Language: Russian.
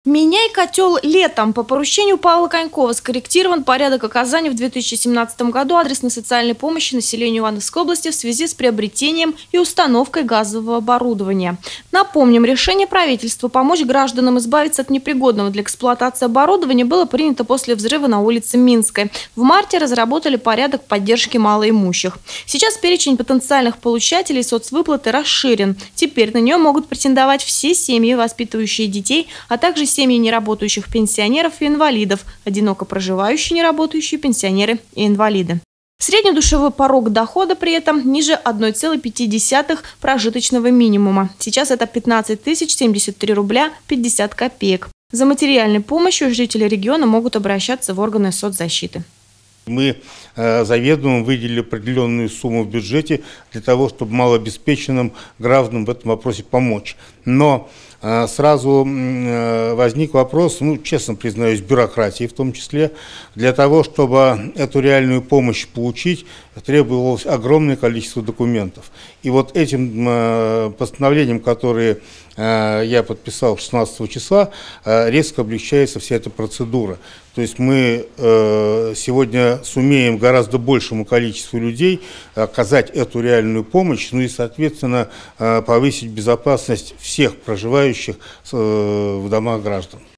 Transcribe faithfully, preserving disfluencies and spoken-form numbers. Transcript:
Меняй котел летом. По поручению Павла Конькова скорректирован порядок оказания в две тысячи семнадцатом году адресной социальной помощи населению Ивановской области в связи с приобретением и установкой газового оборудования. Напомним, решение правительства помочь гражданам избавиться от непригодного для эксплуатации оборудования было принято после взрыва на улице Минской. В марте разработали порядок поддержки малоимущих. Сейчас перечень потенциальных получателей соцвыплаты расширен. Теперь на нее могут претендовать все семьи, воспитывающие детей, а также семьи неработающих пенсионеров и инвалидов, одиноко проживающие неработающие пенсионеры и инвалиды. Среднедушевой порог дохода при этом ниже одной целой пяти десятых прожиточного минимума. Сейчас это пятнадцать тысяч семьдесят три рубля пятьдесят копеек. За материальной помощью жители региона могут обращаться в органы соцзащиты. Мы э, заведомо выделили определенную сумму в бюджете для того, чтобы малообеспеченным гражданам в этом вопросе помочь. Но э, сразу э, возник вопрос, ну, честно признаюсь, бюрократии в том числе. Для того, чтобы эту реальную помощь получить, требовалось огромное количество документов. И вот этим э, постановлением, которое э, я подписал шестнадцатого числа, э, резко облегчается вся эта процедура. То есть мы э, сегодня сумеем гораздо большему количеству людей оказать эту реальную помощь, ну и, соответственно, э, повысить безопасность всех проживающих э, в домах граждан.